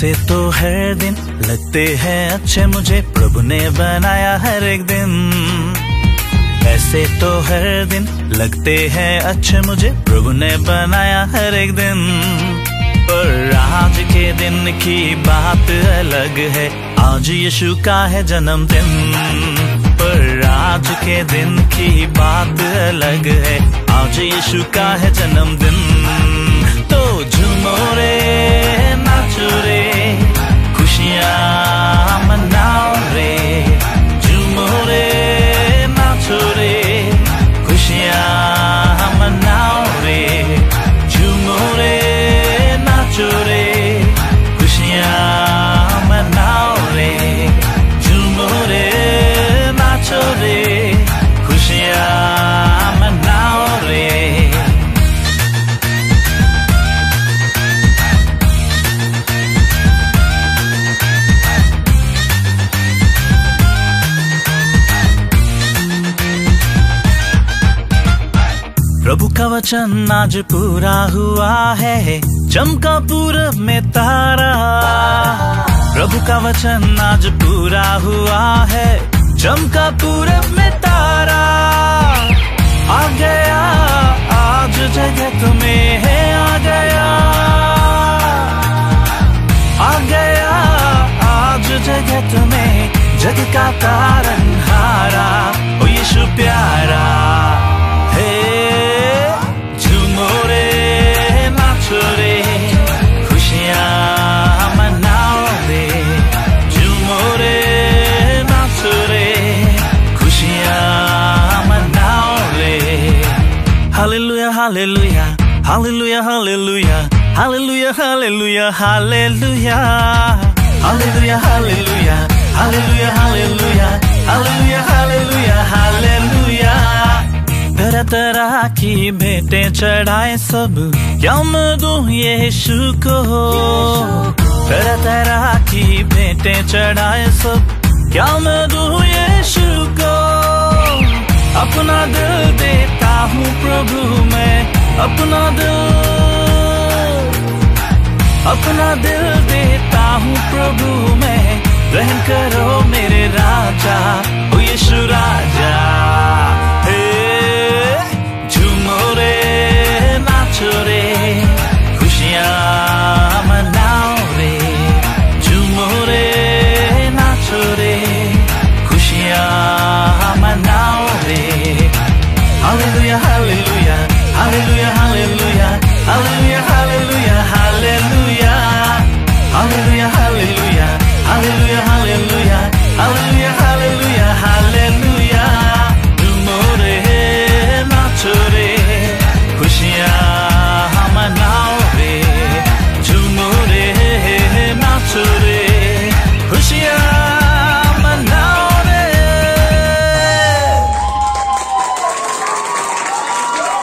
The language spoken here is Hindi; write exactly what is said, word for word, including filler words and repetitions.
वैसे तो हर दिन लगते हैं अच्छे मुझे, प्रभु ने बनाया हर एक दिन। ऐसे तो हर दिन लगते हैं अच्छे मुझे, प्रभु ने बनाया हर एक दिन। पर आज के दिन की बात अलग है, आज यीशु का है जन्मदिन। पर आज के दिन की बात अलग है, आज यीशु का है जन्मदिन। तो झूमो रे, नाचो रे, खुशियाँ मनाओ रे। झूमो रे, नाचो रे, खुशियाँ मनाओ रे। झूमो रे, नाचो रे, खुशियाँ मनाओ रे। झूमो रे, नाचो रे, खुशियाँ मनाओ रे। प्रभु का वचन आज पूरा हुआ है, चमका पूरब में तारा। प्रभु का वचन आज पूरा हुआ है, चमका पूरब में तारा। आ गया आज जगत में है, आ गया आ गया आज जगत में, जग का तारनहारा ओ यीशु प्यारा। Hallelujah, hallelujah, hallelujah, hallelujah, hallelujah, hallelujah, hallelujah, hallelujah, hallelujah, hallelujah, hallelujah, hallelujah, hallelujah। तरह तरह की भेंटें चढ़ाए सब, क्या मैं दूं यीशु को। तरह तरह की भेंटें चढ़ाए सब, क्या मैं दूं यीशु को। अपना दिल देता हूँ प्रभु मैं, अपना दिल अपना दिल देता हूँ प्रभु मैं। रहम करो मेरे राजा,